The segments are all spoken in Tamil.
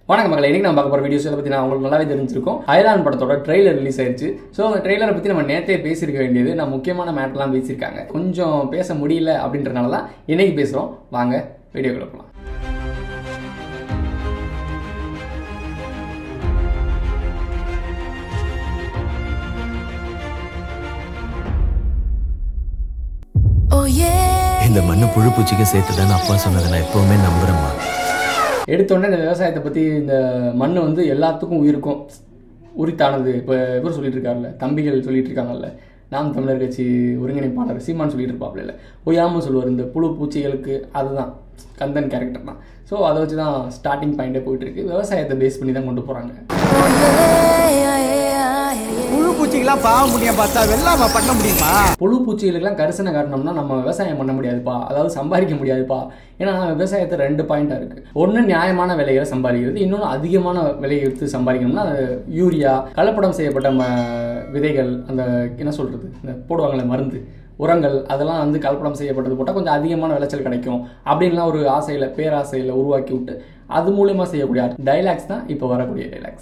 வணக்கம் மக்களே, இன்னைக்கு நம்ம பார்க்க போகிற வீடியோஸை பற்றி நான் உங்களுக்கு நல்லாவே தெரிஞ்சிருக்கோம். அயலான் படத்தோட ட்ரெய்லர் ரிலீஸ் ஆயிடுச்சு. ஸோ அந்த ட்ரெய்லரை பற்றி நம்ம நேற்றே பேசியிருக்க வேண்டியது, நான் முக்கியமான மேட்டர்லாம் பேசியிருக்காங்க. கொஞ்சம் பேச முடியல அப்படின்றனால தான் இன்னைக்கு பேசுகிறோம். வாங்க வீடியோக்குள்ள போகலாம். இந்த மண்ணு புழு பூச்சிக்கு சேர்த்துதான் அப்பா சொன்னதை நான் எப்பவுமே நம்புறேம்மா. எடுத்தோடனே இந்த விவசாயத்தை பற்றி இந்த மண் வந்து எல்லாத்துக்கும் உயிருக்கும் உரித்தானது. இப்போ இவர் சொல்லிட்டு இருக்காருல்ல, தம்பிகள் சொல்லிட்டு இருக்காங்கல்ல, நாம் தமிழர் கட்சி ஒருங்கிணைப்பாளர் சீமான் சொல்லிட்டு இருப்பாப்புல இல்லை, ஒய்யாமல் சொல்லுவார் இந்த புழு பூச்சிகளுக்கு. அதுதான் கந்தன் கேரக்டர் தான். ஸோ அதை வச்சு தான் ஸ்டார்டிங் பாயிண்டே போயிட்டு இருக்கு. விவசாயத்தை பேஸ் பண்ணி தான் கொண்டு போகிறாங்க. புழு பூச்சிக்கெல்லாம் பாவ முடியும் பார்த்தா வெள்ளாம பண்ண முடியுமா? புழு பூச்சிகளுக்கெல்லாம் கரிசனை காட்டணும்னா நம்ம விவசாயம் பண்ண முடியாதுப்பா, அதாவது சம்பாதிக்க முடியாதுப்பா. ஏன்னா விவசாயத்தை 2 பாயிண்டாக இருக்குது. ஒன்று நியாயமான விலைகளை சம்பாதிக்கிறது, இன்னொன்று அதிகமான விலையை எடுத்து சம்பாதிக்கணும்னா யூரியா, கலப்படம் செய்யப்பட்ட விதைகள், அந்த என்ன சொல்கிறது, இந்த போடுவாங்களே மருந்து, உரங்கள், அதெல்லாம் வந்து கலப்படம் செய்யப்பட்டது போட்டால் கொஞ்சம் அதிகமான விளைச்சல் கிடைக்கும் அப்படின்லாம் ஒரு ஆசையில் பேராசையில் உருவாக்கி விட்டு அது மூலமா செய்யக்கூடிய டைலாக்ஸ் தான் இப்போ வரக்கூடிய டைலாக்ஸ்.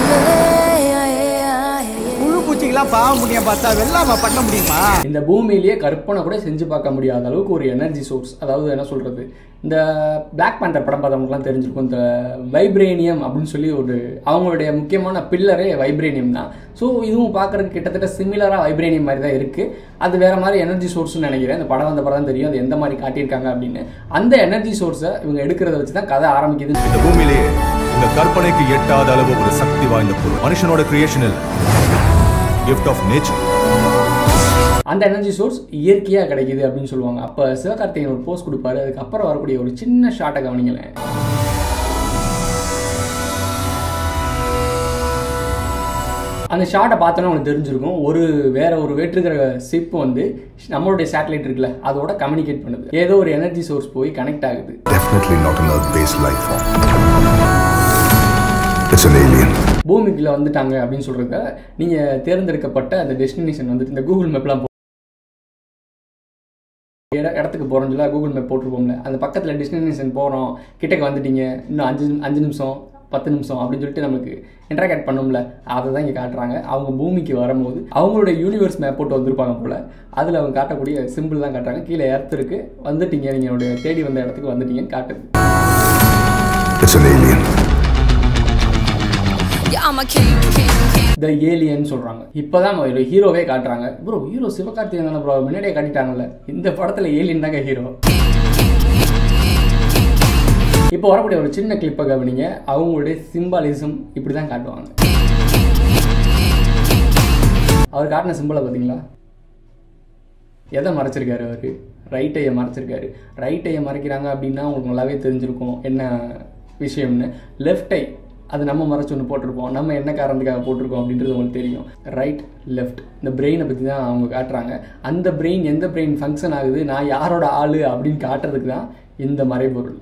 புழு பூச்சிக்கெல்லாம் பாவ முடியும் பார்த்தா வெள்ளாம பண்ண முடியுமா? இந்த பூமியிலேயே கற்பனை கூட செஞ்சு பார்க்க முடியாத அளவுக்கு ஒரு எனர்ஜி சோர்ஸ். அதாவது என்ன சொல்றது, இந்த பிளாக் பேண்டர் படம் பார்த்தவங்களுக்குலாம் தெரிஞ்சிருக்கும். இந்த வைப்ரேனியம் அப்படின்னு சொல்லி ஒரு அவங்களுடைய முக்கியமான பில்லரே வைப்ரேனியம் தான். ஸோ இதுவும் பார்க்கறதுக்கு கிட்டத்தட்ட சிமிலராக வைப்ரேனியம் மாதிரி தான் இருக்குது. அது வேற மாதிரி எனர்ஜி சோர்ஸ்னு நினைக்கிறேன். இந்த படம் வந்த படம் தான் தெரியும் அது எந்த மாதிரி காட்டியிருக்காங்க அப்படின்னு. அந்த எனர்ஜி சோர்ஸை இவங்க எடுக்கிறத வச்சு தான் கதை ஆரம்பிக்குது. இந்த பூமியிலே இந்த கற்பனைக்கு எட்டாத அளவு ஒரு சக்தி வாய்ந்த பொருள் மனுஷனோட கிரியேஷனல் கிஃப்ட் ஆஃப் நேச்சர். அந்த எனர்ஜி சோர்ஸ் இயற்கையாக கிடைக்குது அப்படின்னு சொல்லுவாங்க. அப்போ சிவகார்த்திகேயன் ஒரு போஸ்ட் கொடுப்பாரு. அதுக்கப்புறம் வரக்கூடிய ஒரு சின்ன ஷார்ட்டை கவனிங்களேன். அந்த ஷார்ட்டை பார்த்தோன்னா உங்களுக்கு தெரிஞ்சிருக்கும். வேற ஒரு வேற்றுக்கிற ஷிப் வந்து நம்மளுடைய சேட்டலைட் இருக்குல்ல, அதோட கம்யூனிகேட் பண்ணுது. ஏதோ ஒரு எனர்ஜி சோர்ஸ் போய் கனெக்ட் ஆகுது. Definitely not an earth-based life form. It's an alien. பூமிக்குள்ள வந்துட்டாங்க அப்படின்னு சொல்றத நீங்க தேர்ந்தெடுக்கப்பட்ட அந்த டெஸ்டினேஷன் வந்துட்டு இந்த கூகுள் மேப்லாம் இடத்துக்கு போகிறோம்னு சொல்லி கூகுள் மேப் போட்டிருப்போம்ல, அந்த பக்கத்தில் டெஸ்டினேஷன் போகிறோம், கிட்டக்கு வந்துட்டீங்க, இன்னும் 5 நிமிஷம் 10 நிமிஷம் அப்படின்னு சொல்லிட்டு நமக்கு இன்டராக்ட் பண்ணோம்ல, அதை தான் இங்கே காட்டுறாங்க. அவங்க பூமிக்கு வரும்போது அவங்களுடைய யூனிவர்ஸ் மேப் போட்டு வந்திருப்பாங்க போல், அதில் அவங்க காட்டக்கூடிய சிம்பிள் தான் காட்டுறாங்க. கீழே எர்த் இருக்கு, வந்துட்டீங்க, நீங்களுடைய தேடி வந்த இடத்துக்கு வந்துட்டீங்கன்னு காட்டுது. த ஏலியன் சொல்றாங்க. இப்பதான் ஹீரோவே காட்டுறாங்க. ப்ரோ ஹீரோ சிவகார்த்திகேயன் தானே ப்ரோ, முன்னாடியே காட்டிட்டாங்கல்ல. இந்த படத்துல ஏலியன் தாங்க ஹீரோ. இப்போ வரக்கூடிய ஒரு சின்ன கிளிப்பை கவனிங்க. அவங்களுடைய சிம்பாலிசம் இப்படிதான் காட்டுவாங்க. அவர் காட்டின சிம்பிளை பார்த்தீங்களா? எதை மறைச்சிருக்காரு அவரு? ரைட் ஐயை மறைச்சிருக்காரு. ரைட் ஐயை மறைக்கிறாங்க அப்படின்னா உங்களுக்கு நல்லாவே தெரிஞ்சிருக்கும் என்ன விஷயம்னு. லெஃப்ட் ஐ அது நம்ம மறைச்சு ஒன்று போட்டிருப்போம், நம்ம என்ன காரணத்துக்காக போட்டிருக்கோம் அப்படின்றது உங்களுக்கு தெரியும். ரைட் லெஃப்ட் இந்த பிரெயினை பற்றி தான் அவங்க காட்டுறாங்க. அந்த பிரெயின் எந்த பிரெயின் ஃபங்க்ஷன் ஆகுது, நான் யாரோட ஆளு அப்படின்னு காட்டுறதுக்கு தான் இந்த மறைபொருள்.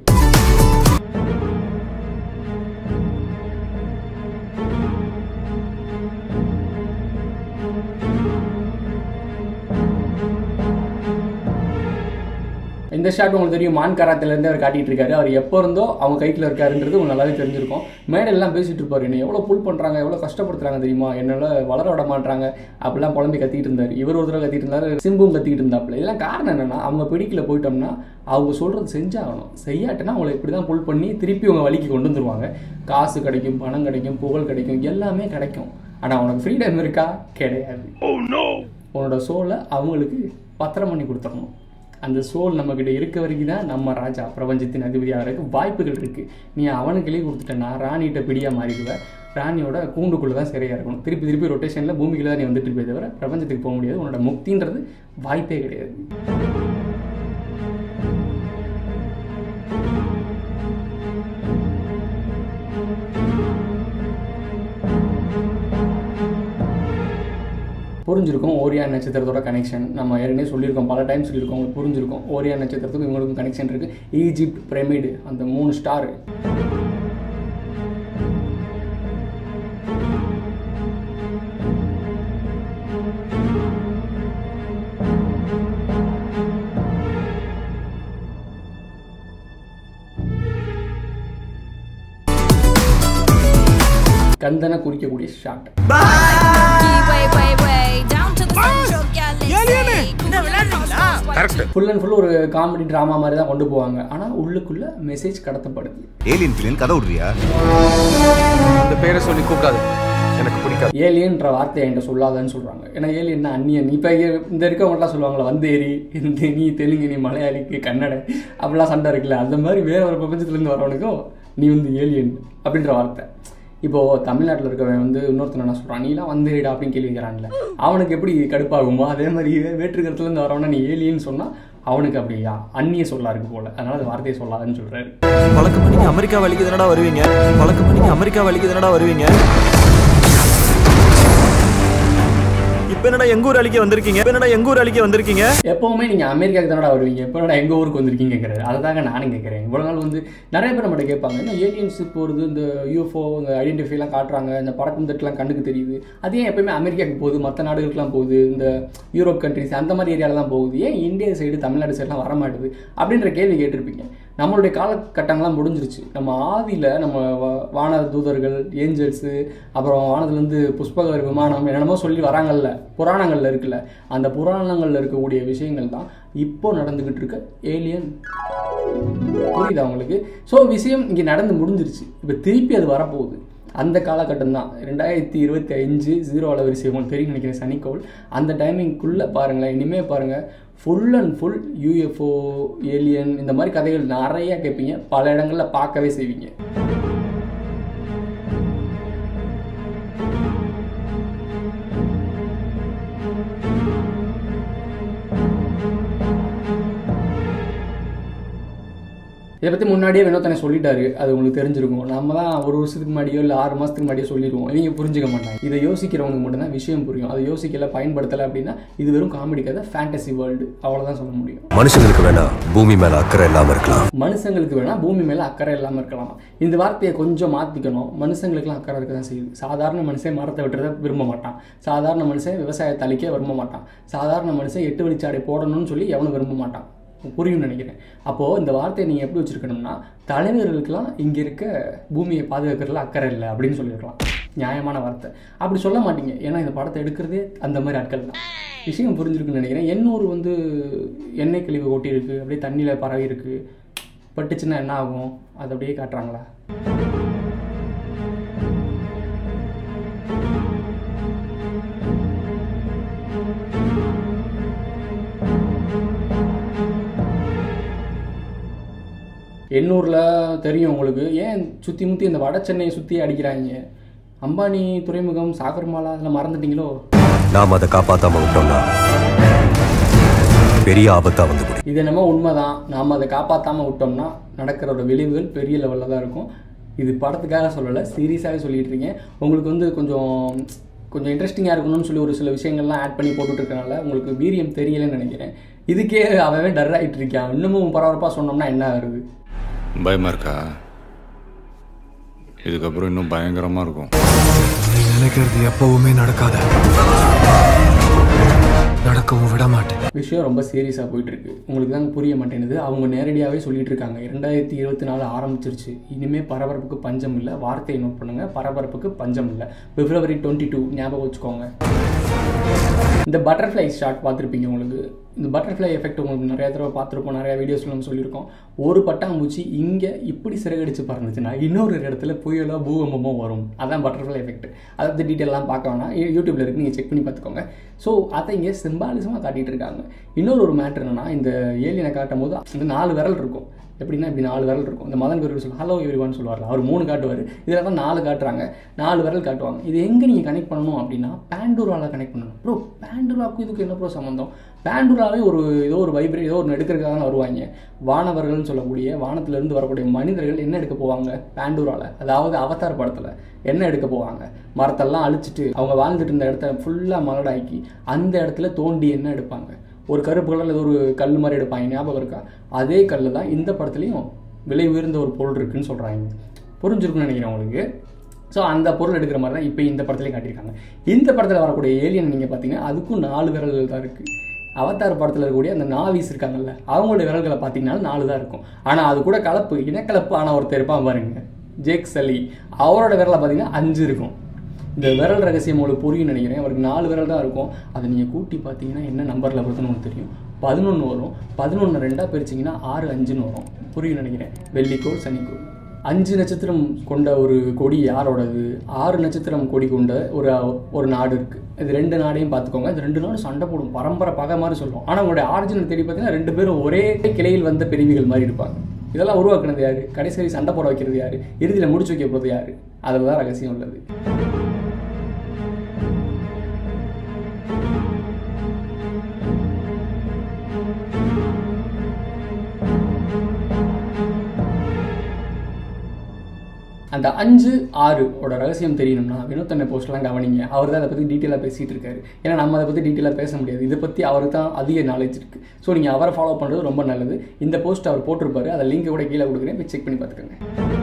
இந்த ஷாட் உங்களுக்கு தெரியும், மான் கராத்திலேருந்து அவர் காட்டிட்டு இருக்காரு. அவர் எப்போ இருந்தோ அவங்க கைக்கில் இருக்காருன்றது உங்களுக்கு நல்லாவே தெரிஞ்சிருக்கும். மேடெல்லாம் பேசிட்டு இருப்பார், என்ன எவ்வளோ புல் பண்ணுறாங்க, எவ்வளோ கஷ்டப்படுத்துறாங்க தெரியுமா, என்னால் வளர விட மாட்டாங்க அப்படிலாம் புலம்பி கத்திட்டு இருந்தார். இவர் ஒரு தடவை கத்திட்டு இருந்தார், சிம்பும் கத்திட்டு இருந்தாப்புல. இதெல்லாம் காரணம் என்னன்னா, அவங்க பிடிக்கல போயிட்டோம்னா அவங்க சொல்கிறது செஞ்சாகணும். செய்யாட்டுன்னா அவங்களை இப்படி தான் புல் பண்ணி திருப்பி அவங்க வழிக்கு கொண்டு வந்துருவாங்க. காசு கிடைக்கும், பணம் கிடைக்கும், புகழ் கிடைக்கும், எல்லாமே கிடைக்கும். ஆனால் உனக்கு ஃப்ரீடம் இருக்கா? கிடையாது. உன்னோட சோலை அவங்களுக்கு பத்திரம் பண்ணி கொடுத்துடணும். அந்த சோல் நம்மக்கிட்ட இருக்க வரைக்கும் தான் நம்ம ராஜா, பிரபஞ்சத்தின் அதிபதியாக இருக்க வாய்ப்புகள் இருக்குது. நீ அவனுக்குள்ளே கொடுத்துட்டேன்னா ராணிகிட்ட பிடியாக மாறிடுவேன். ராணியோட கூண்டுக்குள்ளே தான் சரியாக இருக்கணும். திருப்பி திருப்பி ரொட்டேஷனில் பூமிக்குள்ளே தான் நீ வந்துட்டு இருப்பே தவிர பிரபஞ்சத்துக்கு போக முடியாது. உன்னோட முக்தின்றது வாய்ப்பே கிடையாது. புரிஞ்சிருக்கும் ஓரியான் நட்சத்திரத்தோட கனெக்ஷன். நம்ம ஏற்கனவே சொல்லியிருக்கோம், பல டைம் சொல்லியிருக்கோம், உங்களுக்கு புரிஞ்சிருக்கும். ஓரியான் நட்சத்திரத்துக்கும் இவங்களுக்கும் கனெக்ஷன் இருக்குது. ஈஜிப்ட் பிரமிடு, அந்த 3 ஸ்டார். கந்தனை குறிக்கக்கூடிய ஷாட். ஃபுல் அண்ட் ஃபுல் ஒரு காமெடி ட்ராமா மாதிரி தான் கொண்டு போவாங்க. ஆனால் உள்ளுக்குள்ள மெசேஜ் கடத்தப்படுது. ஏலியன் பிளேன் கதை விடுறியா? இந்த பேரை சொல்லி கூப்பிடாது, எனக்கு பிடிக்காது. ஏலியன்ற வார்த்தையை என்கிட்ட சொல்லாதன்னு சொல்கிறாங்க. ஏன்னா ஏலியன்னா அந்நியன். இப்போ இந்த இருக்கவங்களாம் சொல்லுவாங்களா, வந்தேரி, நீ தெலுங்கு, நீ மலையாளிக்கு கன்னட அப்படிலாம் சண்டை இருக்குல்ல, அந்த மாதிரி வேற ஒரு பிரபஞ்சத்துலேருந்து வரவனுக்கும் நீ வந்து ஏலியன் அப்படின்ற வார்த்தை. இப்போது தமிழ்நாட்டில் இருக்கவன் வந்து இன்னொருத்தன் என்ன சொல்கிறான், நீலாம் வந்தேரிடா அப்படின்னு கேள்வி வைக்கிறான்ல, அவனுக்கு எப்படி கடுப்பாகுமோ அதே மாதிரி வேற்றுக்கிறதுலேருந்து வரவனா நீ ஏலியன்னு சொன்னால் அவனுக்கு அப்படியா அந்நிய சொல்லா இருக்கு போல. அதனால அந்த வார்த்தையை சொல்லாதுன்னு சொல்கிறாரு. வழக்கம் பண்ணி அமெரிக்கா வலிக்கு தானடா வருவீங்க, வழக்கம் பண்ணி அமெரிக்கா வலிக்கு தானடா வருவீங்க, இப்போ என்னடா எங்க ஊர் அழிக்க வந்திருக்கீங்க, இப்போ என்னடா எங்க ஊர் அழிக்க வந்திருக்கீங்க. எப்போவுமே நீங்கள் அமெரிக்காவுக்கு தானடா வருவீங்க, இப்போ என்னடா எங்கள் ஊருக்கு வந்திருக்கீங்கிறாரு. அதை தாங்க நானும் கேட்குறேன். இவ்வளோ நாள் வந்து நிறைய பேர் நம்மகிட்ட கேட்பாங்க, என்ன ஏலியன்ஸுக்கு போகிறது, இந்த யூஎஃப்ஓ இந்த ஐடென்டிஃபைலாம் காட்டுறாங்க, இந்த பறக்கும் தட்டுலாம் கண்ணுக்கு தெரியுது, அது ஏன் எப்போயுமே அமெரிக்காவுக்கு போகுது, மற்ற நாடுகளுக்குலாம் போகுது, இந்த யூரோப் கண்ட்ரிஸ் அந்த மாதிரி ஏரியாவில் தான் போகுது, ஏன் இந்தியா சைடு தமிழ்நாடு சைட்லாம் வரமாட்டுது அப்படின்ற கேள்வி கேட்டிருப்பீங்க. நம்மளுடைய காலகட்டங்கள்லாம் முடிஞ்சிருச்சு. நம்ம ஆதியில் நம்ம வான தூதர்கள், ஏஞ்சல்ஸு, அப்புறம் வானத்துலேருந்து புஷ்பகர் விமானம் என்னென்னமோ சொல்லி வராங்கல்ல, புராணங்களில் இருக்குல்ல, அந்த புராணங்களில் இருக்கக்கூடிய விஷயங்கள் தான் இப்போ நடந்துக்கிட்டு இருக்க ஏலியன். புரியுது அவங்களுக்கு? ஸோ விஷயம் இங்கே நடந்து முடிஞ்சிருச்சு. இப்போ திருப்பி அது வரப்போகுது. அந்த காலகட்டம் தான் 2025 0 அலவரிசை உங்களுக்கு தெரியும் நினைக்கிறேன், சனிக்கோள். அந்த டைமிங்குள்ளே பாருங்களேன், இனிமேல் பாருங்கள், full and full UFO, alien இந்த மாதிரி கதைகள் நிறையா கேட்பீங்க, பல இடங்களில் பார்க்கவே செய்வீங்க. இதை பற்றி முன்னாடியே வினோத்தனை சொல்லிட்டாரு, அது உங்களுக்கு தெரிஞ்சிருக்கும். நம்ம தான் ஒரு வருஷத்துக்கு முன்னாடியோ இல்லை 6 மாதத்துக்கு முன்னாடியோ சொல்லிடுவோம், இவங்க புரிஞ்சுக்க மாட்டாங்க. இதை யோசிக்கிறவங்களுக்கு மட்டும்தான் விஷயம் புரியும். அதை யோசிக்கல, பயன்படுத்தலை அப்படின்னா இது வெறும் காமெடி கதை, ஃபேண்டசி வேர்ல்டு, அவ்வளோதான் சொல்ல முடியும். மனுஷங்களுக்கு வேணா பூமி மேல அக்கறை இல்லாம இருக்கலாம், மனுஷங்களுக்கு வேணா பூமி மேலே அக்கறை இல்லாமல் இருக்கலாம். இந்த வார்த்தையை கொஞ்சம் மாற்றிக்கணும். மனுஷங்களுக்குலாம் அக்கறை இருக்க தான் செய்யுது. சாதாரண மனுஷன் மரத்தை விட்டுறத விரும்ப மாட்டான், சாதாரண மனுஷன் விவசாயத்தை அழிக்க விரும்ப மாட்டான், சாதாரண மனுஷன் 8 வழிச்சாடை போடணும்னு சொல்லி எவனும் விரும்ப மாட்டான். புரியும்னு நினைக்கிறேன். அப்போது இந்த வார்த்தையை நீங்கள் எப்படி வச்சுருக்கணும்னா, தலைவர்களுக்கெல்லாம் இங்கே இருக்க பூமியை பாதுகாக்கிறதுல அக்கறை இல்லை அப்படின்னு சொல்லியிருக்கலாம். நியாயமான வார்த்தை. அப்படி சொல்ல மாட்டீங்க, ஏன்னா இந்த படத்தை எடுக்கிறதே அந்த மாதிரி ஆட்கள் தான். விஷயம் புரிஞ்சிருக்குன்னு நினைக்கிறேன். எண்ணூர் வந்து எண்ணெய் கழிவு கொட்டி இருக்குது, அப்படியே தண்ணியில் பரவி இருக்குது, பட்டுச்சுன்னா என்ன ஆகும், அது அப்படியே காட்டுறாங்களா? எண்ணூரில் தெரியும் உங்களுக்கு, ஏன் சுற்றி முற்றி இந்த வட சென்னையை சுற்றி அடிக்கிறாங்க. அம்பானி துறைமுகம், சாகர்மாலா அதெல்லாம் மறந்துட்டீங்களோ? நாம் அதை காப்பாற்றாம விட்டோம்னா பெரிய ஆபத்தாக வந்து முடியும். இது என்னமோ உண்மைதான். நாம் அதை காப்பாற்றாமல் விட்டோம்னா நடக்கிறோட விளைவுகள் பெரிய லெவலில் தான் இருக்கும். இது படத்துக்காக சொல்லலை, சீரியஸாகவே சொல்லிட்டு இருக்கேன். உங்களுக்கு வந்து கொஞ்சம் இன்ட்ரெஸ்டிங்காக இருக்கணும்னு சொல்லி ஒரு சில விஷயங்கள்லாம் ஆட் பண்ணி போட்டுட்ருக்கனால உங்களுக்கு வீரியம் தெரியலைன்னு நினைக்கிறேன். இதுக்கே அவன் டர் ஆகிட்டு இருக்கான். இன்னமும் பரபரப்பாக சொன்னோம்னா என்ன ஆகுது? பயமா இருக்கா? இதுக்கப்புறம் இன்னும் பயங்கரமா இருக்கும். நீ நினைக்கிறது எப்பவுமே நடக்காத, நடக்கவும் விட மாட்டேன். விஷயம் ரொம்ப சீரியஸாக போயிட்டுருக்கு. உங்களுக்கு தான் புரிய மாட்டேங்குது. அவங்க நேரடியாகவே சொல்லிட்டு இருக்காங்க, 2024 ஆரம்பிச்சிருச்சு, இனிமேல் பரபரப்புக்கு பஞ்சம் இல்லை. வார்த்தையை நோட் பண்ணுங்கள், பரபரப்புக்கு பஞ்சம் இல்லை. February 22 ஞாபகம் வச்சுக்கோங்க. இந்த பட்டர்ஃப்ளை ஷாட் பார்த்துருப்பீங்க. உங்களுக்கு இந்த பட்டர்ஃப்ளை எஃபெக்ட் உங்களுக்கு நிறைய தடவை பார்த்துருப்போம், நிறையா வீடியோஸில் நம்ம சொல்லியிருக்கோம். ஒரு பட்டாம்பூச்சி இங்கே இப்படி சிறகடிச்சு பறந்துச்சுன்னா இன்னொரு இடத்துல புயலோ பூகம்பமோ வரும். அதான் பட்டர்ஃப்ளை எஃபெக்ட். அதை டீட்டெயிலாம் பார்க்க வேணாம், யூடியூப்பில் இருக்குது, நீங்கள் செக் பண்ணி பார்த்துக்கோங்க. ஸோ அதை இங்கே சிம்பாலிசமாக காட்டிகிட்டு இருக்காங்க. இன்னொரு மேட்ரு என்னென்னா, இந்த ஏலியனை காட்டும் போது இந்த 4 விரல் இருக்கும். எப்படின்னா இப்படி 4 விரல் இருக்கும். இந்த மதன் குரு சொல்லி ஹலோ எவ்ரிவான்னு சொல்லுவார்ல, அவர் 3 காட்டுவார். இதில் தான் 4 காட்டுறாங்க, 4 விரல் காட்டுவாங்க. இது எங்கே நீங்கள் கனெக்ட் பண்ணணும் அப்படின்னா பேண்டூராவில் கனெக்ட் பண்ணணும். ப்ரோ பேண்டூராவுக்கும் இதுக்கு என்ன ப்ரோ சம்மந்தம்? பேண்டூராவே ஏதோ ஒரு வைப்ரேட் ஏதோ ஒன்று எடுக்கிறதுக்காக தான் வருவாங்க. வானவர்கள்னு சொல்லக்கூடிய வானத்திலேருந்து வரக்கூடிய மனிதர்கள் என்ன எடுக்க போவாங்க பேண்டூராவில்? அதாவது அவதார் படத்தில் என்ன எடுக்க போவாங்க? மரத்தெல்லாம் அழிச்சிட்டு அவங்க வாழ்ந்துட்டு இருந்த இடத்த ஃபுல்லாக மலடாக்கி அந்த இடத்துல தோண்டி என்ன எடுப்பாங்க? ஒரு கருப்பு கலரில் ஏதோ ஒரு கல் மாதிரி எடுப்பாங்க, ஞாபகம் இருக்கா? அதே கல் தான் இந்த படத்துலையும் விலை உயர்ந்த ஒரு பொருள் இருக்குதுன்னு சொல்கிறாங்க. புரிஞ்சிருக்குன்னு நினைக்கிறேன் உங்களுக்கு. ஸோ அந்த பொருள் எடுக்கிற மாதிரி தான் இப்போ இந்த படத்துலேயும் காட்டியிருக்காங்க. இந்த படத்தில் வரக்கூடிய ஏலியன் நீங்கள் பார்த்தீங்கன்னா அதுக்கும் 4 விரல்கள் தான் இருக்குது. அவதார் படத்தில் இருக்கக்கூடிய அந்த நாவிஸ் இருக்காங்கல்ல, அவங்களுடைய விரல்களை பார்த்தீங்கன்னா 4 தான் இருக்கும். ஆனால் அது கூட கலப்பு, இனக்கலப்பு ஆனால் ஒருத்தர் இருப்பான் பாருங்க, ஜேக் சல்லி, அவரோட விரலை பார்த்தீங்கன்னா 5 இருக்கும். இந்த விரல் ரகசியம் உங்களுக்கு புரியும் நினைக்கிறேன். அவருக்கு 4 விரல் தான் இருக்கும். அதை நீங்கள் கூட்டி பார்த்தீங்கன்னா என்ன நம்பரில் வருதுன்னு உங்களுக்கு தெரியும். 11 வரும். 11 2ஆக பிரிச்சிங்கன்னா 6 5ன்னு வரும். புரியும் நினைக்கிறேன். வெள்ளிக்கோள் சனிக்கோள். 5 நட்சத்திரம் கொண்ட ஒரு கொடி யாரோடது? 6 நட்சத்திரம் கொடி கொண்ட ஒரு நாடு இருக்குது. இது 2 நாடையும் பார்த்துக்கோங்க. இது 2 நாடும் சண்டை போடும், பரம்பரை பகை மாதிரி சொல்லுவோம். ஆனால் உங்களுடைய ஆரிஜினல் தேடி பார்த்தீங்கன்னா 2 பேரும் ஒரே கிளையில் வந்த பிரிவுகள் மாதிரி இருப்பாங்க. இதெல்லாம் உருவாக்குனது யாரு? கடைசி சண்டை போட வைக்கிறது யாரு? இறுதியில் முடிச்சு வைக்க போகிறது யாரு? அதில் தான் ரகசியம் உள்ளது. அந்த 5 6 ரகசியம் தெரியணும்னா வினோத் அண்ணன் போஸ்ட்லாம் கவனிங்க. அவர் தான் அதை பற்றி டீட்டெயிலாக பேசிகிட்டு இருக்காரு. ஏன்னா நம்ம அதை பற்றி டீட்டெயிலாக பேச முடியாது. இதை பற்றி அவருக்கு தான் அதிக நாலேஜ் இருக்குது. ஸோ நீங்கள் அவரை ஃபாலோ பண்ணுறது ரொம்ப நல்லது. இந்த போஸ்ட் அவர் போட்டிருப்பாரு, அதை லிங்க் கூட கீழே கொடுக்குறேன், போய் செக் பண்ணி பார்த்துக்கோங்க.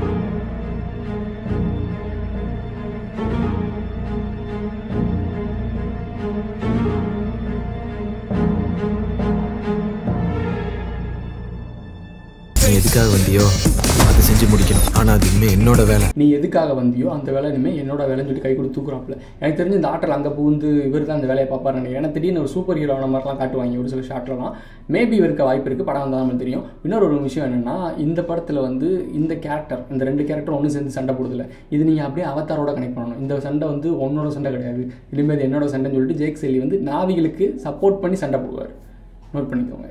எதுக்காக வந்தியோ அதை செஞ்சு முடிக்கணும். ஆனால் அது இனிமேல் என்னோட வேலை. நீ எதுக்காக வந்தியோ அந்த வேலை இனிமேல் என்னோட வேலைன்னு சொல்லி கை கொடுத்து தூக்குறாப்புல. எனக்கு தெரிஞ்சு இந்த ஆட்டில் அங்கே புகுந்து இவர் தான் அந்த வேலையை பார்ப்பாரு நினைக்கிறேன். ஏன்னா திடீர்னு ஒரு சூப்பர் ஹீரோன மாதிரிலாம் காட்டுவாங்க ஒரு சில ஷாட்லாம். மேபி இருக்க வாய்ப்பு இருக்குது, படம் வந்தால் நமக்கு தெரியும். இன்னொரு விஷயம் என்னென்னா, இந்த படத்தில் வந்து இந்த கேரக்டர், இந்த 2 கேரக்டர் ஒன்று சேர்ந்து சண்டை போடுதில்லை. இது நீங்கள் அப்படியே அவதாரோட கனெக்ட் பண்ணணும். இந்த சண்டை வந்து உன்னோட சண்டை கிடையாது, இனிமேல் என்னோட சண்டைன்னு சொல்லிட்டு ஜேக் சல்லி வந்து நாவிகளுக்கு சப்போர்ட் பண்ணி சண்டை போடுவார். நோட் பண்ணிக்கோங்க.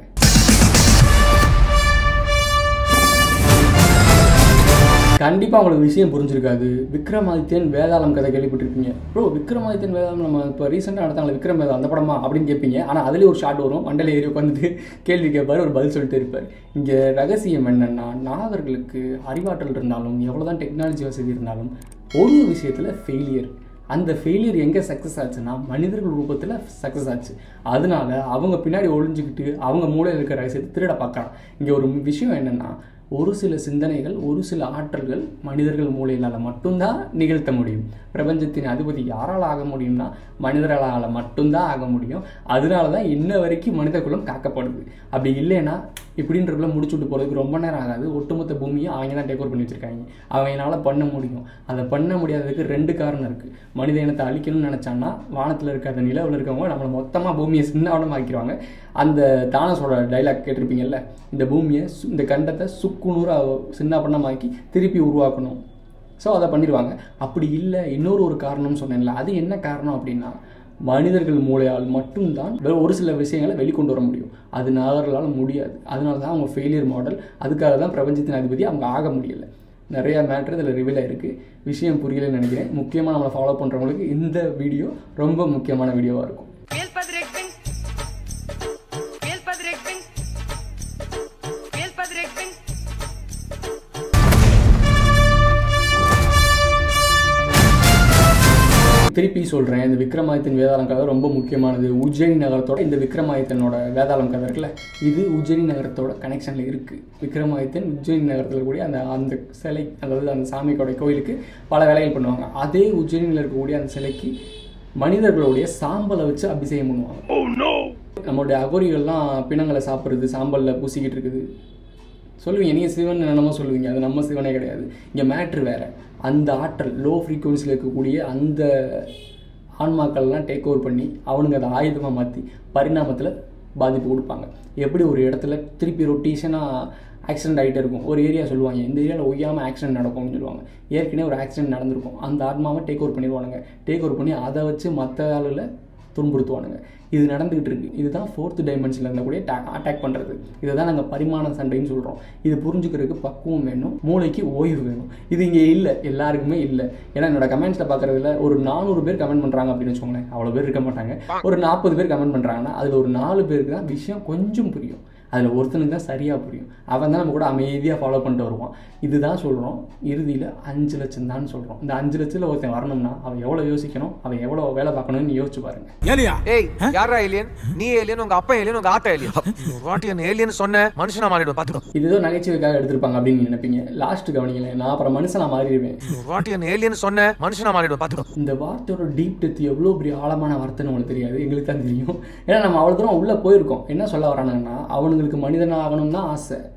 கண்டிப்பாக உங்களுக்கு விஷயம் புரிஞ்சிருக்காது. விக்ரமாதித்யன் வேதாளம் கதை கேள்விப்பட்டிருப்பீங்க. ப்ரோ விக்ரமாதித்யன் வேதாளம் நம்ம இப்போ ரீசெண்டாக நடத்தாங்களே விக்ரம் வேதா அந்த படமா அப்படின்னு கேட்பீங்க. ஆனால் அதுலேயே ஒரு ஷாட் வரும், மண்டல ஏறி உட்காந்துட்டு கேள்வி கேட்பார், ஒரு பதில் சொல்லிட்டு இருப்பார். இங்கே ரகசியம் என்னென்னா, நாகர்களுக்கு அறிவாற்றல் இருந்தாலும் எவ்வளோ தான் டெக்னாலஜி வசதி இருந்தாலும் ஒரு விஷயத்தில் ஃபெயிலியர். அந்த ஃபெயிலியர் எங்கே சக்ஸஸ் ஆச்சுன்னா மனிதர்கள் ரூபத்தில் சக்ஸஸ் ஆச்சு. அதனால அவங்க பின்னாடி ஒளிஞ்சிக்கிட்டு அவங்க மூளையில் இருக்கிற ரகசியத்தை திருட பார்க்குறான். இங்கே ஒரு விஷயம் என்னென்னா, ஒரு சில சிந்தனைகள், ஒரு சில ஆற்றல்கள் மனிதர்கள் மூளையினால் மட்டும்தான் நிகழ்த்த முடியும். பிரபஞ்சத்தின் அதிபதி யாரால் ஆக முடியும்னா மனிதர்களால் மட்டும்தான் ஆக முடியும். அதனால தான் இன்ன வரைக்கும் மனித குலம் காக்கப்படுது. அப்படி இல்லைன்னா இப்படின்றக்குள்ள முடிச்சுட்டு போகிறதுக்கு ரொம்ப நேரம் ஆகாது. ஒட்டுமொத்த பூமியை அவங்க தான் டேக் ஓவர் பண்ணி வச்சுருக்காங்க. அவங்களால பண்ண முடியும். அதை பண்ண முடியாததுக்கு 2 காரணம் இருக்குது. மனித இனத்தை அழிக்கணும்னு நினச்சான்னா வானத்தில் இருக்காத நிலவில் இருக்கவங்க நம்மளை மொத்தமாக பூமியை சின்னவனம் ஆக்கிடுவாங்க. அந்த தானஸோட டைலாக் கேட்டிருப்பீங்கல்ல, இந்த பூமியை இந்த கண்டத்தை சுக்குநூறாக சின்ன பண்ணமாக்கி திருப்பி உருவாக்கணும். ஸோ அதை பண்ணிடுவாங்க. அப்படி இல்லை, இன்னொரு காரணம்னு சொன்னேன்ல, அது என்ன காரணம் அப்படின்னா, மனிதர்கள் மூளையால் மட்டும்தான் ஒரு சில விஷயங்களை வெளிக்கொண்டு வர முடியும். அது நாகர்களால் முடியாது. அதனால தான் அவங்க ஃபெயிலியர் மாடல். அதுக்காக தான் பிரபஞ்சத்தின் அதிபதி அவங்க ஆக முடியலை. நிறையா மேட்ரு இதில் ரிவீல் ஆகிருக்கு. விஷயம் புரியலைன்னு நினைக்கிறேன். முக்கியமாக நம்மளை ஃபாலோ பண்ணுறவங்களுக்கு இந்த வீடியோ ரொம்ப முக்கியமான வீடியோவாக இருக்கும். திருப்பி சொல்கிறேன், இந்த விக்ரமாதித்யன் வேதாளம் கதை ரொம்ப முக்கியமானது. உஜ்ஜயினி நகரத்தோட இந்த விக்ரமாதித்யனோட வேதாளம் கதை இருக்குல்ல, இது உஜ்ஜயினி நகரத்தோட கனெக்ஷனில் இருக்குது. விக்ரமாதித்யன் உஜ்ஜயினி நகரத்தில் கூடிய அந்த சிலை, அதாவது அந்த சாமியோட கோயிலுக்கு பல வேலைகள் பண்ணுவாங்க. அதே உஜ்ஜயினியில் இருக்கக்கூடிய அந்த சிலைக்கு மனிதர்களுடைய சாம்பலை வச்சு அபிஷேகம் பண்ணுவாங்க. நம்மளுடைய அகோரிகள்லாம் பிணங்களை சாப்பிட்றது, சாம்பலில் பூசிக்கிட்டு இருக்குது சொல்லுவீங்க. நீங்கள் சிவன் என்னமோ சொல்லுவீங்க, அது நம்ம சிவனே கிடையாது. இங்கே மேட்ரு வேறு. அந்த ஆற்றல் லோ ஃப்ரீக்குவன்சியில் இருக்கக்கூடிய அந்த ஆன்மாக்கள்லாம் டேக் ஓவர் பண்ணி அவனுங்க அதை ஆயுதமாக மாற்றி பரிணாமத்தில் பாதிப்பு கொடுப்பாங்க. எப்படி ஒரு இடத்துல திருப்பி ரொட்டேஷனாக ஆக்சிடென்ட் ஆகிட்டே இருக்கும். ஒரு ஏரியா சொல்லுவாங்க, இந்த ஏரியாவில் ஒய்யாமல் ஆக்சிடென்ட் நடக்கும்னு சொல்லுவாங்க. ஏற்கனவே ஒரு ஆக்சிடென்ட் நடந்திருக்கும். அந்த ஆத்மாவை டேக் ஓவர் பண்ணிடுவானுங்க. டேக் ஓவர் பண்ணி அதை வச்சு மற்ற ஆளுகளை துன்புறுத்துவானுங்க. இது நடந்துகிட்டு இருக்குது. இதுதான் 4th டைமென்ஷனில் இருந்தக்கூடிய அட்டாக் பண்ணுறது. இதை தான் நாங்கள் பரிமாண சண்டைன்னு சொல்கிறோம். இது புரிஞ்சுக்கிறதுக்கு பக்குவம் வேணும், மூளைக்கு ஓய்வு வேணும். இது இங்கே இல்லை, எல்லாருக்குமே இல்லை. ஏன்னா என்னோட கமெண்ட்ஸில் பார்க்குறதுல ஒரு 400 பேர் கமெண்ட் பண்ணுறாங்க அப்படின்னு வச்சுக்கோங்களேன். அவ்வளோ பேர் இருக்க மாட்டாங்க. ஒரு 40 பேர் கமெண்ட் பண்ணுறாங்கன்னா அதில் ஒரு 4 பேருக்கு தான் விஷயம் கொஞ்சம் புரியும். அதில் ஒருத்தனுக்கு தான் சரியாக புரியும். அவன் தான் நம்ம கூட அமைதியாக ஃபாலோ பண்ணிட்டு வருவான். இதுதான் சொல்கிறோம். இறுதியில் 5 லட்சம் தான் சொல்கிறோம். இந்த 5 லட்சத்தில் ஒருத்தன் வரணும்னா அவன் எவ்வளோ யோசிக்கணும், அவன் எவ்வளோ வேலை பார்க்கணும்னு யோசிச்சு பாருங்க. ஏய் யாரா ஏலியன்? நீ ஏலியன், உங்க அப்பா ஏலியன், உங்க ஆத்தா ஏலியன். வாட்டியன் ஏலியன் சொன்ன மனுஷனா மாறிடுவேன் பாத்துக்கோ. இதுதோ நகைச்சுவைக்காக எடுத்திருப்பாங்க அப்படின்னு நினைப்பீங்க. லாஸ்ட் கவனிங்களேன், நான் அப்புறம் மனுஷனா மாறிடுவேன். வாட்டியன் ஏலியன் சொன்ன மனுஷனா மாறிடுவேன் பாத்துக்கோ. இந்த வார்த்தையோட டீப் டெப்த் எவ்வளோ பெரிய ஆழமான வார்த்தைன்னு உங்களுக்கு தெரியாது, எங்களுக்கு தான் தெரியும். ஏன்னா நம்ம அவ்வளோ தூரம் உள்ளே போயிருக்கோம். என்ன சொல்ல வரானுங்கன்னா, அவனுங்களுக்கு மனிதனாக ஆகணும்னு தான் ஆசை.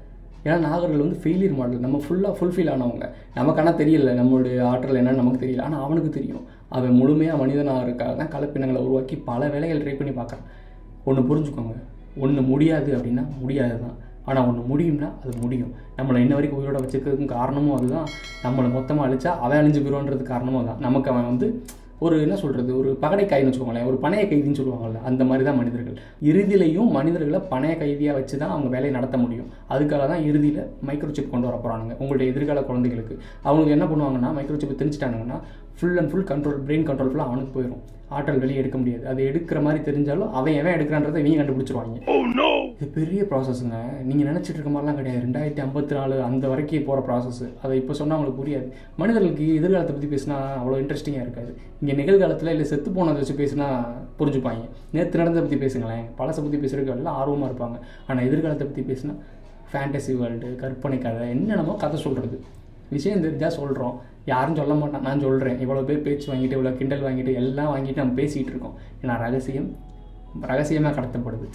ஏன்னா நாகர்கள் வந்து ஃபெயிலியர் மாடல். நம்ம ஃபுல்ஃபில் ஆனவங்க. நமக்கான தெரியல நம்மளுடைய ஆற்றல் என்னன்னு நமக்கு தெரியல, ஆனால் அவனுக்கு தெரியும். அவன் முழுமையாக மனிதனாக இருக்காக தான் கலப்பினங்களை உருவாக்கி பல வேலைகள் ட்ரை பண்ணி பார்க்குறான். ஒன்று புரிஞ்சுக்கோங்க, ஒன்று முடியாது அப்படின்னா முடியாது தான், ஆனால் ஒன்று முடியும்னா அது முடியும். நம்மளை இன்ன வரைக்கும் உயிரோட வச்சுக்கிறதுக்கும் காரணமும் அதுதான். நம்மளை மொத்தமாக அழிச்சா அவன் அழிஞ்சு போயிடுவான்றது காரணமும் அதுதான். நமக்கு அவன் வந்து ஒரு என்ன சொல்கிறது, ஒரு பகடை கைன்னு வச்சுக்கோங்களேன், ஒரு பணைய கைதின்னு சொல்லுவாங்கள்ல, அந்த மாதிரி தான் மனிதர்கள். இறுதியிலையும் மனிதர்களை பணைய கைதியாக வச்சு தான் அவங்க வேலையை நடத்த முடியும். அதுக்காக தான் இறுதியில் மைக்ரோசிப் கொண்டு வர போகிறானுங்க உங்களுடைய எதிர்கால குழந்தைகளுக்கு. அவங்களுக்கு என்ன பண்ணுவாங்கன்னா, மைக்ரோசிப் திணிச்சிட்டானுங்கன்னா full and full control, brain control ஃபுல்லாக அவனுக்கு போயிடும். ஆற்றல் வெளியே எடுக்க முடியாது. அது எடுக்கிற மாதிரி தெரிஞ்சாலும் அவன் எவன் எடுக்கிறான்றதை இவங்க கண்டுபிடிச்சிருவாங்க. இது பெரிய ப்ராசஸ்ங்க. நீங்கள் நினச்சிட்டு இருக்க மாதிரிலாம் கிடையாது. 2054 அந்த வரைக்கும் போகிற ப்ராசஸ். அதை இப்போ சொன்னால் அவங்களுக்கு புரியாது. மனிதர்களுக்கு எதிர்காலத்தை பற்றி பேசினா அவ்வளோ இன்ட்ரெஸ்டிங்காக இருக்காது. இங்கே நிகழ்காலத்தில் இல்லை செத்து போனதை வச்சு பேசினா புரிஞ்சுப்பாங்க. நேற்று நடந்ததை பற்றி பேசுங்களேன், பழசை பற்றி பேசுகிறதுக்கு எல்லாம் ஆர்வமாக இருப்பாங்க. ஆனால் எதிர்காலத்தை பற்றி பேசினா ஃபேண்டசி வேர்ல்டு, கற்பனை கதை, என்னென்னமோ கதை சொல்கிறது. விஷயம் தெரிஞ்சால் சொல்கிறோம், யாரும் சொல்ல மாட்டான், நான் சொல்கிறேன். இவ்வளோ பேர் பேச்சு வாங்கிட்டு, இவ்வளோ கிண்டல் வாங்கிட்டு, எல்லாம் வாங்கிட்டு நம்ம பேசிகிட்டு இருக்கோம். ஏன்னா ரகசியமாக கடத்தப்படுது.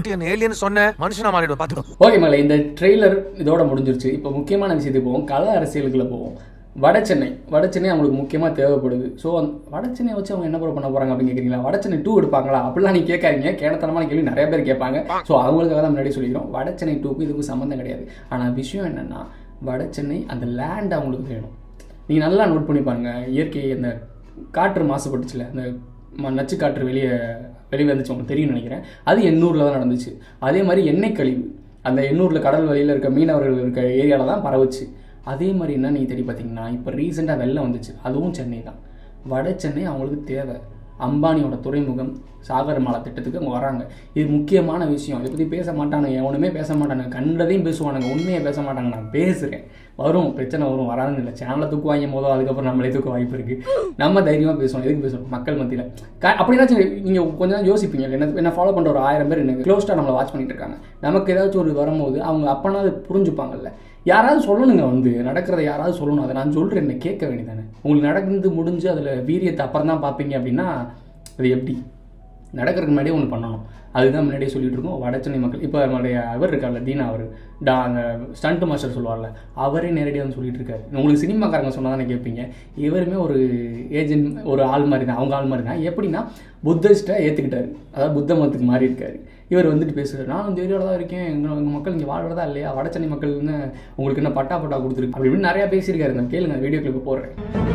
மனுஷனா மாறிடும் பாத்துக்கோ. ஓகே மேலே, இந்த ட்ரெய்லர் இதோட முடிஞ்சிருச்சு. இப்போ முக்கியமான விஷயத்துக்கு போவோம், கல அரசியலுக்குள்ளே போவோம். வடசென்னை அவங்களுக்கு முக்கியமாக தேவைப்படுது. ஸோ வடசென்னை வச்சு அவங்க என்ன பண்ண போகிறாங்க அப்படின்னு கேட்குறீங்களா? வடசென்னை 2 எடுப்பாங்களா அப்படிலாம் நீங்கள் கேட்காதீங்க. கேடத்தனமான கேள்வி நிறைய பேர் கேட்பாங்க. ஸோ அவங்களுக்காக தான் முன்னாடி சொல்லிக்கிறோம், வடசென்னை 2க்கும் இதுக்கும் சம்மந்தம் கிடையாது. ஆனால் விஷயம் என்னென்னா, வடசென்னை அந்த லேண்ட் அவங்களுக்கு வேணும். நீங்கள் நல்லா நோட் பண்ணி பாருங்க, இயற்கை அந்த காற்று மாசுபட்டுச்சுல, அந்த நச்சு காற்று வெளியே வந்துச்சு, உங்களுக்கு தெரியும்னு நினைக்கிறேன். அது எண்ணூரில் தான் நடந்துச்சு. அதே மாதிரி எண்ணெய் கழிவு அந்த எண்ணூரில் கடல் வழியில் இருக்க மீனவர்கள் இருக்க ஏரியாவில் தான் பரவுச்சு. அதே மாதிரி என்ன நீங்கள் தேடி பார்த்தீங்கன்னா, இப்போ ரீசெண்டாக வெள்ளம் வந்துச்சு, அதுவும் சென்னை தான். வடசென்னை அவங்களுக்கு தேவை. அம்பானியோட துறைமுகம் சாகர்மாலா திட்டத்துக்கு அவங்க வராங்க. இது முக்கியமான விஷயம். இதை பற்றி பேச மாட்டானுங்க, எவனுமே பேச மாட்டானுங்க, கண்டதையும் பேசுவானுங்க, உண்மையை பேச மாட்டாங்க. நான் பேசுகிறேன், வரும் பிரச்சனை வரும், வராதுன்னு இல்லை. சேனலை தூக்குவாங்க போதும், அதுக்கப்புறம் நம்மளே தூக்க வாய்ப்பு இருக்குது. நம்ம தைரியமாக பேசணும். எதுக்கு பேசணும்? மக்கள் மத்தியில் அப்படின்னாச்சும் நீங்கள் கொஞ்சம் தான் யோசிப்பீங்க. என்ன ஃபாலோ பண்ணுற ஒரு 1000 பேர் எனக்கு க்ளோஸ்டாக நம்மளை வாட்ச் பண்ணிட்டு இருக்காங்க. நமக்கு ஏதாச்சும் ஒரு வரும்போது அவங்க அப்போனா அது புரிஞ்சுப்பாங்கல்ல. யாராவது சொல்லணுங்க, வந்து நடக்கிறத யாராவது சொல்லணும். அதை நான் சொல்கிறேன், என்ன கேட்க வேண்டியதானே. உங்களுக்கு நடந்து முடிஞ்சு அதில் வீரியத்தை அப்புறம் தான் பார்ப்பீங்க அப்படின்னா அது எப்படி? நடக்கிறதுக்கு முன்னாடியே ஒன்று பண்ணணும். அதுதான் முன்னாடியே சொல்லிட்டு இருக்கோம். வடசென்னை மக்கள் இப்போ நம்மளுடைய அவர் இருக்கார்ல, தீனா, அவர் அந்த ஸ்டண்ட் மாஸ்டர் சொல்லுவார்ல, அவரே நேரடியாக வந்து சொல்லிட்டு இருக்காரு. உங்களுக்கு சினிமாக்காரங்க சொன்னால் தானே கேட்பீங்க. இவருமே ஒரு ஏஜென்ட், ஒரு ஆள் மாதிரி தான், அவங்க ஆள் மாதிரி தான். எப்படின்னா புத்திஸ்ட்டை ஏற்றுக்கிட்டாரு, அதாவது புத்த மதத்துக்கு மாறி இருக்காரு. இவர் வந்துட்டு பேசுகிறார், நான் இந்த ஏரியாவில் தான் இருக்கேன், எங்கள் மக்கள் இங்கே வாழ்றதா இல்லையா, வடசென்னை மக்கள்னு உங்களுக்கு என்ன பட்டா கொடுத்துருக்கு அப்படி இப்படின்னு நிறையா பேசியிருக்காரு. நான் கேளுங்க, வீடியோ கிளிப்பு போடுறேன்.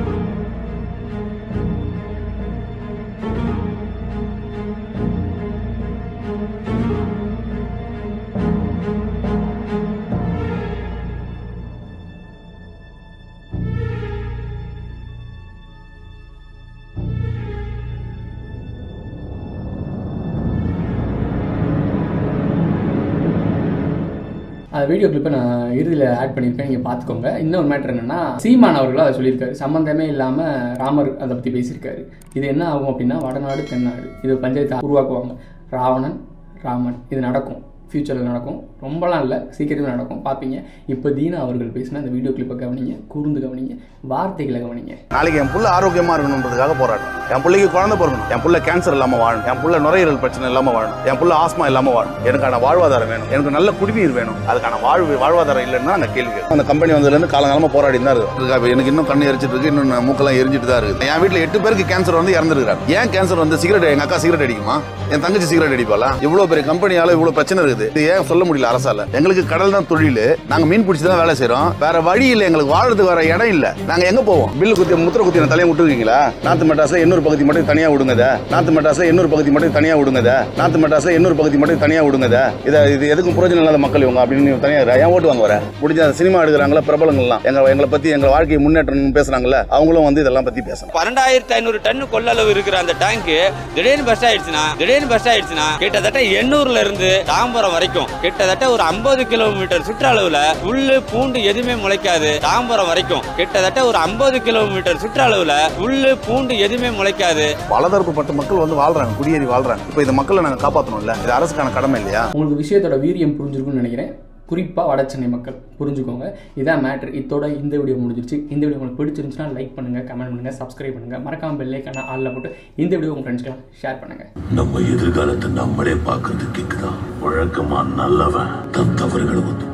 அந்த வீடியோ கிளிப்பை நான் இறுதியில் ஆட் பண்ணியிருக்கேன், நீங்கள் பார்த்துக்கோங்க. இன்னொரு மேட்டர் என்னென்னா, சீமான் அவர்களும் அதை சொல்லியிருக்காரு. சம்மந்தமே இல்லாமல் ராமர் அதை பற்றி பேசியிருக்காரு. இது என்ன ஆகும் அப்படின்னா, வடநாடு தென்னாடு இது பஞ்சாயத்து உருவாக்குவாங்க. ராவணன் ராமன் இது நடக்கும், ஃப்யூச்சரில் நடக்கும். ரொம்பலாம் இல்லை, சீக்கிரமே நடக்கும், பார்ப்பீங்க. இப்போ தீனா அவர்கள் பேசினா அந்த வீடியோ கிளிப்பை கவனிங்க, கூர்ந்து கவனிங்க, வார்த்தைகளை கவனிங்க. நாளைக்கு என் புள்ள ஆரோக்கியமாக இருக்கணுன்றதுக்காக போராட்டம். என் பிள்ளைக்கு குழந்தை பிறக்கணும், என் புள்ள கேன்சர் இல்லாமல் வாழணும், என் புள்ள நுரையீரல் பிரச்சனை இல்லாமல் வாழணும், என் புள்ள ஆஸ்மா இல்லாமல் வாழணும். எனக்கான வாழ்வாதாரம் வேணும், எனக்கு நல்ல குடிநீர் வேணும். அதுக்கான வாழ்வாதாரம் இல்லைன்னா அந்த கேள்வி. அந்த கம்பெனி வந்ததுலேருந்து காலங்காலமாக போராடி தான் இருக்கு. எனக்கு இன்னும் கண்ணு எரிச்சிட்டு இருக்கு, இன்னும் மூக்கெல்லாம் எரிஞ்சிட்டு தான் இருக்கு. என் வீட்டில் 8 பேருக்கு கேன்சர் வந்து இறந்துருக்காங்க. ஏன் கேன்சர் வந்து? சிகரெட், எங்கள் அக்கா சிகரெட் அடிக்குமா, என் தங்கச்சி சிகரெட் அடிப்பாளா? இவ்வளோ பெரிய கம்பெனியால இவ்வளோ பிரச்சனை இருக்குது, இது ஏன் சொல்ல முடியல அரசால? எங்களுக்கு கடல் தான் தொழில், நாங்க மீன் பிடிச்சி தான் வேலை செய்யறோம், வேற வழி இல்லை, எங்களுக்கு வாழறதுக்கு வேற இடம் இல்லை. நாங்க எங்க போவோம்? பில்லு குத்தி முத்திர குத்தி தலையை விட்டுருக்கீங்களா? நார்த் மெட்ராஸ்ல 800 பகுதி மட்டும் தனியா விடுங்கதா, நார்த் மெட்ராஸ்ல 800 பகுதி மட்டும் தனியா விடுங்கதா, நார்த் மெட்ராஸ்ல 800 பகுதி மட்டும் தனியா விடுங்கதா. இது எதுக்கும் பிரயோஜனம் இல்லாத மக்கள் இவங்க அப்படின்னு தனியா ஏன் ஓட்டு வாங்க வர? முடிஞ்ச சினிமா எடுக்கிறாங்களா பிரபலங்கள்லாம், எங்களை பத்தி எங்க வாழ்க்கை முன்னேற்றம் பேசுறாங்கல்ல, அவங்களும் வந்து இதெல்லாம் பத்தி பேசணும். 12,500 டன் கொள்ளளவு இருக்கிற அந்த டேங்க் திடீர்னு பஸ் ஆயிடுச்சுன்னா கிட்டத்தட்ட 800ல இருந்து தாம்பரம் வரைக்கும் கிட்டத்தட்ட ஒரு 50 கிலோமீட்டர் சுற்றளவுல புல்லு பூண்டு எதுவுமே முளைக்காது. தாம்பரம் வரைக்கும் கிட்டத்தட்ட ஒரு 50 கிலோமீட்டர் சுற்றளவுல புல்லு பூண்டு எதுவுமே முளைக்காது. பலதரப்பட்ட மக்கள் வந்து வாழ்றாங்க, குடியேறி வாழ்றாங்க. இப்ப இந்த மக்களை நாங்க காப்பாற்றணும்ல, இது அரசுக்கான கடமை இல்லையா? உங்களுக்கு விஷயத்தோட வீரியம் புரிஞ்சிருக்கும்னு நினைக்கிறேன். குறிப்பாக வடசென்னை மக்கள் புரிஞ்சுக்கோங்க, இதான் மேட்ரு. இதோட இந்த வீடியோ முடிஞ்சிருச்சு. இந்த வீடியோ உங்களுக்கு பிடிச்சிருந்துச்சுன்னா லைக் பண்ணுங்கள், கமெண்ட் பண்ணுங்கள், சப்ஸ்கிரைப் பண்ணுங்கள், மறக்காம பெல் ஐகானை ஆல்ல போட்டு இந்த வீடியோ உங்கள் ஃப்ரெண்ட்ஸ்க்கெல்லாம் ஷேர் பண்ணுங்கள். நம்ம எதிர்காலத்தை நம்மளே பார்க்கறதுக்கு தான். ஒழுக்கமா நல்லவன் தன் தவறுகளை ஒத்துப்பான்,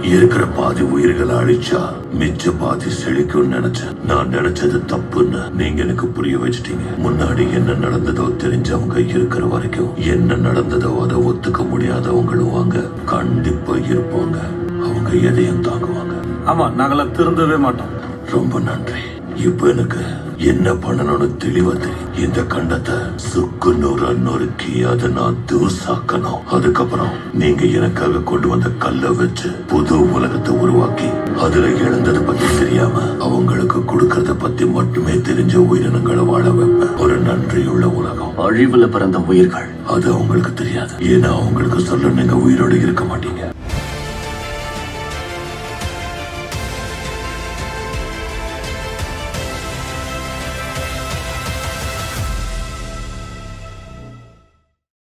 இருக்கிற பாதி உயிர்களை அழிச்சா மிச்ச பாதி செழிக்கும் நினைச்சேன். நான் நினைச்சது தப்புன்னு நீங்க எனக்கு புரிய வச்சிட்டீங்க. முன்னாடி என்ன நடந்ததோ தெரிஞ்சவங்க இருக்கிற வரைக்கும் என்ன நடந்ததோ அதை ஒத்துக்க முடியாதவங்களும் வாங்க கண்டிப்பா இருப்பாங்க. அவங்க எதையும் தாங்குவாங்க. ஆமா, நாங்களாம் திருந்தவே மாட்டோம். ரொம்ப நன்றி. இப்ப எனக்கு என்ன பண்ணணும்னு தெளிவா தெரியும். இந்த கண்டத்தை சுக்கு நொறுக்கி அதை நான் தூசாக்கணும். அதுக்கப்புறம் நீங்க எனக்காக கொண்டு வந்த கல்லை வச்சு புது உலகத்தை உருவாக்கி அதுல இழந்ததை பத்தி தெரியாம அவங்களுக்கு கொடுக்கறத பத்தி மட்டுமே தெரிஞ்ச உயிரினங்களை வாழ வைப்பேன். ஒரு நன்றியுள்ள உலகம். அழிவுல பிறந்த உயிர்கள் அது அவங்களுக்கு தெரியாது. ஏன்னா அவங்களுக்கு சொல்ல நீங்க உயிரோடு இருக்க மாட்டீங்க.